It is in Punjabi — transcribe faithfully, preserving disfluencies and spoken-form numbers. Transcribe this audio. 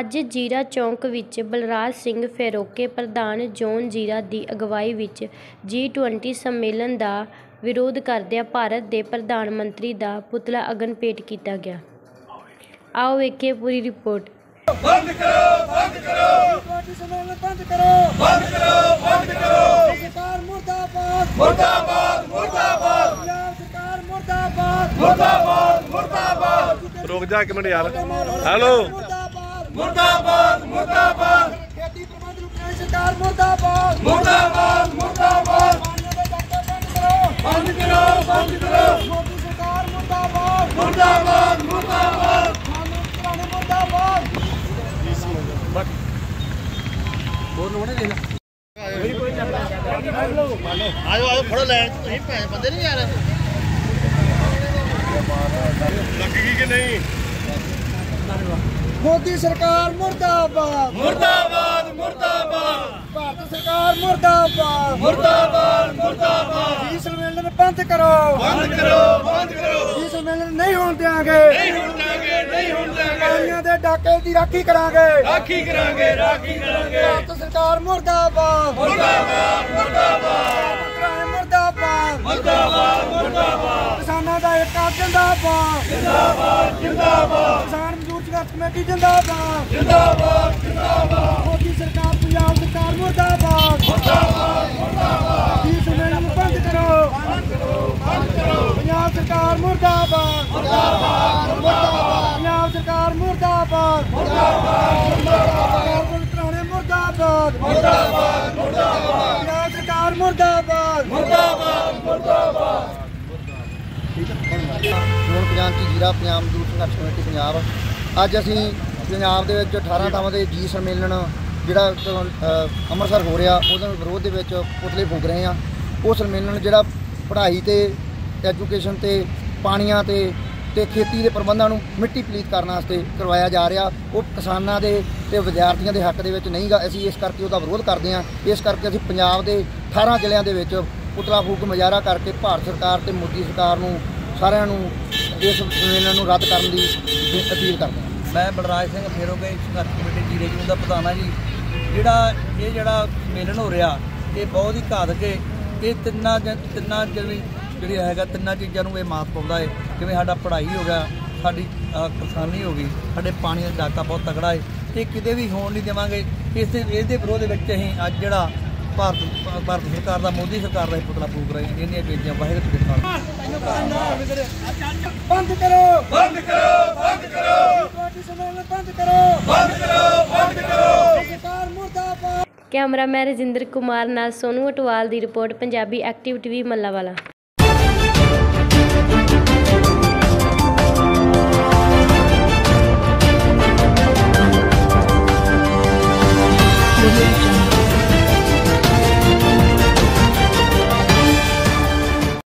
ਅੱਜ ਜੀਰਾ ਚੌਂਕ ਵਿੱਚ ਬਲਰਾਜ ਸਿੰਘ ਫੈਰੋਕੇ ਪ੍ਰਧਾਨ ਜ਼ੋਨ ਜੀਰਾ ਦੀ ਅਗਵਾਈ ਵਿੱਚ ਜੀ ਟਵੰਟੀ ਸੰਮੇਲਨ ਦਾ ਵਿਰੋਧ ਕਰਦਿਆਂ ਭਾਰਤ ਦੇ ਪ੍ਰਧਾਨ ਮੰਤਰੀ ਦਾ ਪੁਤਲਾ ਅਗਨ ਭੇਟ ਕੀਤਾ ਗਿਆ। ਆਓ ਵੇਖੀਏ ਪੂਰੀ ਰਿਪੋਰਟ। ਬੰਦ ਕਰੋ ਬੰਦ ਕਰੋ ਸੰਮੇਲਨ ਬੰਦ ਕਰੋ ਬੰਦ ਕਰੋ ਬੰਦ ਕਰੋ ਸਰਕਾਰ ਮੁਰਦਾਬਾਦ ਮੁਰਦਾਬਾਦ ਮੁਰਦਾਬਾਦ ਪੰਜਾਬ ਸਰਕਾਰ ਮੁਰਦਾਬਾਦ ਮੁਰਦਾਬਾਦ ਮੁਰਦਾਬਾਦ। रुक जा एक मिनट यार। हेलो मुर्दाबाद मुर्दाबाद खेती प्रबंध लुटेरी सरकार मुर्दाबाद मुर्दाबाद मुर्दाबाद बंद करो बंद करो मोदी सरकार मुर्दाबाद मुर्दाबाद मुर्दाबाद मुर्दाबाद। आयो आयो फड़ो लैन बंदे नहीं यार लगेगी कि नहीं। मोदी सरकार मुर्दाबाद मुर्दाबाद मुर्दाबाद भारत सरकार मुर्दाबाद मुर्दाबाद मुर्दाबाद। जी सम्मेलन बंद करो बंद करो बंद करो जी सम्मेलन नहीं होने देंगे नहीं होने देंगे नहीं होने देंगे। पानियों के डाके की राखी करांगे राखी करांगे राखी करांगे। भारत सरकार मुर्दाबाद मुर्दाबाद मुर्दाबाद मुर्दाबाद मुर्दाबाद मुर्दाबाद। किसानों का एक जिंदाबाद जिंदाबाद जिंदाबाद। किसान मजदूर संघर्ष कमेटी जिंदाबाद जिंदाबाद जिंदाबाद। मोदी सरकार पंजाब सरकार मुर्दाबाद मुर्दाबाद मुर्दाबाद। जी सम्मेलन बंद करो बंद करो बंद करो पंजाब सरकार मुर्दाबाद मुर्दाबाद मुर्दाबाद। पंजाब सरकार मुर्दाबाद मुर्दाबाद मुर्दाबाद। पुराने मुर्दाबाद मुर्दाबाद मुर्दाबाद। पंजाब सरकार मुर्दाबाद मुर्दाबाद मुर्दाबाद। ਹੁਣ ਪੰਜਾਬ ਦੀ ਜੀਰਾ ਪੰਜਾਬ ਮਜ਼ਦੂਰ ਸੰਘਰਸ਼ ਕਮੇਟੀ ਪੰਜਾਬ ਅੱਜ ਅਸੀਂ ਪੰਜਾਬ ਦੇ ਵਿੱਚ ਅਠਾਰਾਂ ਥਾਵਾਂ ਦੇ ਜੀ ਸੰਮੇਲਨ ਜਿਹੜਾ ਅੰਮ੍ਰਿਤਸਰ ਹੋ ਰਿਹਾ ਉਹਦੇ ਵਿਰੋਧ ਦੇ ਵਿੱਚ ਪੁਤਲੇ ਫੂਕ ਰਹੇ ਹਾਂ। ਉਹ ਸੰਮੇਲਨ ਜਿਹੜਾ ਪੜ੍ਹਾਈ ਤੇ ਐਜੂਕੇਸ਼ਨ ਤੇ ਪਾਣੀਆਂ ਤੇ ਤੇ ਖੇਤੀ ਦੇ ਪ੍ਰਬੰਧਾਂ ਨੂੰ ਮਿੱਟੀ ਪਲੀਤ ਕਰਨ ਵਾਸਤੇ ਕਰਵਾਇਆ ਜਾ ਰਿਹਾ। ਉਹ ਕਿਸਾਨਾਂ ਦੇ ਤੇ ਵਿਦਿਆਰਥੀਆਂ ਦੇ ਹੱਕ ਦੇ ਵਿੱਚ ਨਹੀਂਗਾ। ਅਸੀਂ ਇਸ ਕਰਕੇ ਉਹਦਾ ਵਿਰੋਧ ਕਰਦੇ ਹਾਂ। ਇਸ ਕਰਕੇ ਅਸੀਂ ਪੰਜਾਬ ਦੇ ਅਠਾਰਾਂ ਜ਼ਿਲ੍ਹਿਆਂ ਦੇ ਵਿੱਚ ਪੁਤਲਾ ਫੂਕ ਮੁਜ਼ਾਹਰਾ ਕਰਕੇ ਭਾਰਤ ਸਰਕਾਰ ਤੇ ਮੋਦੀ ਸਰਕਾਰ ਨੂੰ ਸਾਰਿਆਂ ਨੂੰ ਇਸ ਸੰਮੇਲਨ ਨੂੰ ਰੱਦ ਕਰਨ ਦੀ ਅਪੀਲ ਕਰਦੇ ਹਾਂ। ਮੈਂ ਬਲਰਾਜ ਸਿੰਘ ਫੈਰੋਕੇ ਸੰਘਰਸ਼ ਕਮੇਟੀ ਜੀਰੇ ਜੀ ਦਾ ਪ੍ਰਧਾਨ ਹਾਂ ਜੀ। ਜਿਹੜਾ ਇਹ ਜਿਹੜਾ ਸੰਮੇਲਨ ਹੋ ਰਿਹਾ ਇਹ ਬਹੁਤ ਹੀ ਘਾਤਕ ਹੈ। ਇਹ ਤਿੰਨਾਂ ਤਿੰਨਾਂ ਜਿਹੜੀ ਜਿਹੜੀ ਹੈਗਾ ਤਿੰਨਾਂ ਚੀਜ਼ਾਂ ਨੂੰ ਇਹ ਮਾਤ ਪਾਉਂਦਾ ਹੈ। ਜਿਵੇਂ ਸਾਡਾ ਪੜ੍ਹਾਈ ਹੋ ਗਿਆ, ਸਾਡੀ ਕਿਸਾਨੀ ਹੋ ਗਈ, ਸਾਡੇ ਪਾਣੀ ਦਾ ਡਾਕਾ ਬਹੁਤ ਤਕੜਾ ਹੈ। ਇਹ ਕਿਤੇ ਵੀ ਹੋਣ ਨਹੀਂ ਦੇਵਾਂਗੇ। ਇਸ ਇਹਦੇ ਵਿਰੋਧ ਦੇ ਵਿੱਚ ਅਸੀਂ ਅੱਜ ਜਿਹੜਾ ਭਾਰਤ ਭਾਰਤ ਸਰਕਾਰ ਦਾ ਮੋਦੀ ਸਰਕਾਰ ਦਾ ਪੁਤਲਾ ਫੂਕ ਰਹੇ ਹਾਂ। ਇਹਦੀਆਂ ਬੇਨਤੀਆਂ ਵਾਹਿਗੁਰੂ ਜੀ ਕਾ बंद करो बंद करो बंद करो सम्मेलन बंद करो बंद करो बंद करो सरकार मुर्दाबाद। ਕੈਮਰਾਮੈਨ ਰਜਿੰਦਰ ਕੁਮਾਰ ਨਾਲ ਸੋਨੂ ਅਟਵਾਲ ਦੀ report Punjabi active TV Mallanwala.